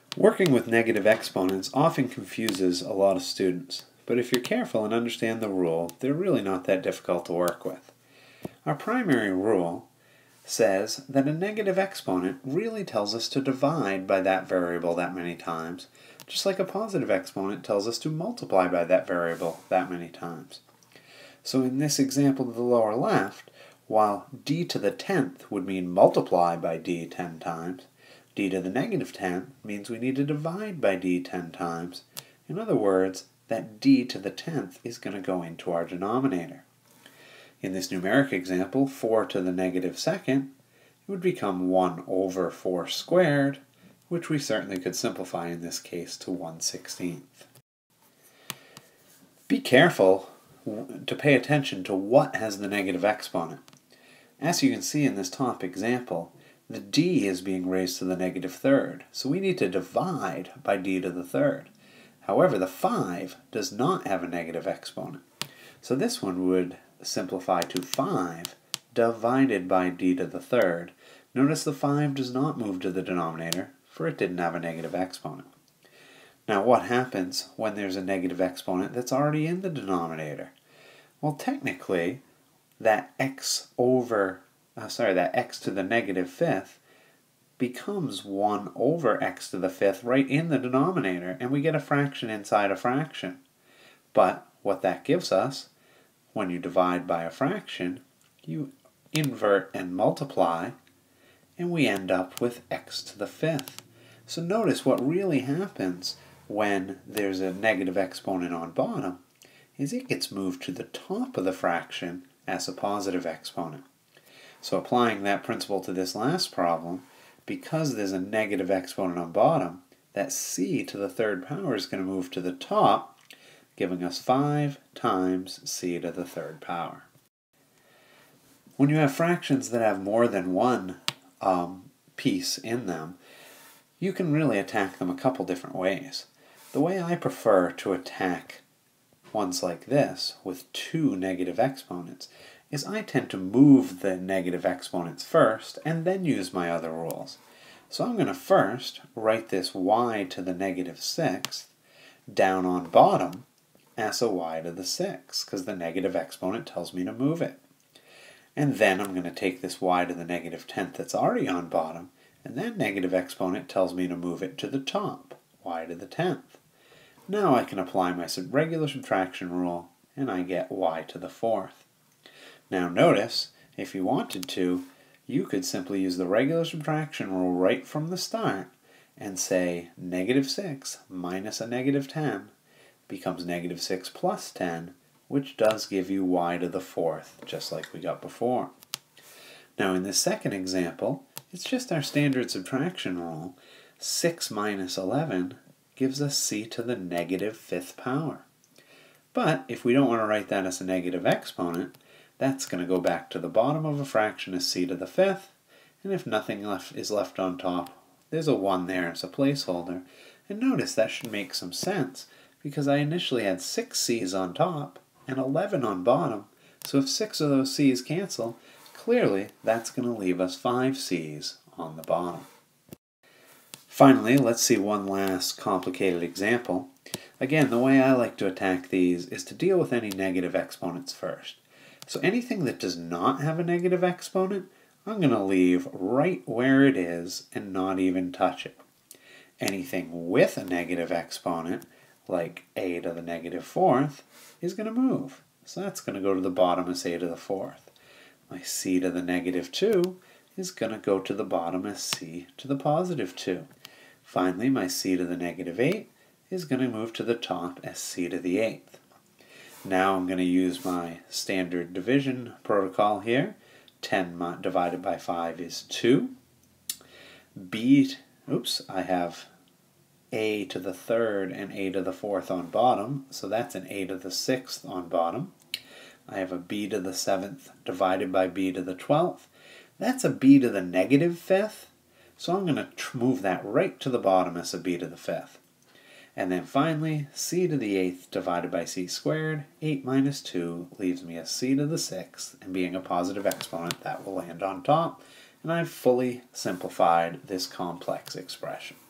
Working with negative exponents often confuses a lot of students, but if you're careful and understand the rule, they're really not that difficult to work with. Our primary rule says that a negative exponent really tells us to divide by that variable that many times, just like a positive exponent tells us to multiply by that variable that many times. So in this example to the lower left, while d to the 10th would mean multiply by d 10 times, d to the negative 10 means we need to divide by d 10 times. In other words, that d to the 10th is going to go into our denominator. In this numeric example, 4 to the negative 2nd, it would become 1 over 4 squared, which we certainly could simplify in this case to 1/16. Be careful to pay attention to what has the negative exponent. As you can see in this top example, the d is being raised to the negative 3rd, so we need to divide by d to the 3rd. However, the 5 does not have a negative exponent, so this one would simplify to 5 divided by d to the 3rd. Notice the 5 does not move to the denominator, for it didn't have a negative exponent. Now what happens when there's a negative exponent that's already in the denominator? Well, technically, that x to the negative 5th becomes 1 over x to the 5th right in the denominator, and we get a fraction inside a fraction. But what that gives us, when you divide by a fraction, you invert and multiply, and we end up with x to the 5th. So notice what really happens when there's a negative exponent on bottom is it gets moved to the top of the fraction as a positive exponent. So applying that principle to this last problem, because there's a negative exponent on bottom, that c to the 3rd power is going to move to the top, giving us 5 times c to the 3rd power. When you have fractions that have more than one piece in them, you can really attack them a couple different ways. The way I prefer to attack ones like this with two negative exponents is I tend to move the negative exponents first and then use my other rules. So I'm going to first write this y to the negative 6th down on bottom as a y to the 6th, because the negative exponent tells me to move it. And then I'm going to take this y to the negative 10th that's already on bottom, and that negative exponent tells me to move it to the top, y to the 10th. Now I can apply my regular subtraction rule, and I get y to the 4th. Now notice, if you wanted to, you could simply use the regular subtraction rule right from the start and say negative 6 minus a negative 10 becomes negative 6 plus 10, which does give you y to the 4th, just like we got before. Now in this second example, it's just our standard subtraction rule. 6 minus 11 gives us c to the negative 5th power. But if we don't want to write that as a negative exponent, that's going to go back to the bottom of a fraction as c to the 5th, and if nothing is left on top, there's a 1 there as a placeholder. And notice that should make some sense, because I initially had 6 c's on top and 11 on bottom, so if 6 of those c's cancel, clearly that's going to leave us 5 c's on the bottom. Finally, let's see one last complicated example. Again, the way I like to attack these is to deal with any negative exponents first. So anything that does not have a negative exponent, I'm going to leave right where it is and not even touch it. Anything with a negative exponent, like a to the negative 4th, is going to move. So that's going to go to the bottom as a to the 4th. My c to the negative 2 is going to go to the bottom as c to the positive 2. Finally, my c to the negative 8 is going to move to the top as c to the 8th. Now I'm going to use my standard division protocol here. 10 divided by 5 is 2. I have a to the 3rd and a to the 4th on bottom, so that's an a to the 6th on bottom. I have a b to the 7th divided by b to the 12th. That's a b to the negative 5th, so I'm going to move that right to the bottom as a b to the 5th. And then finally, c to the 8th divided by c squared, 8 minus 2 leaves me a c to the 6th, and being a positive exponent, that will land on top, and I've fully simplified this complex expression.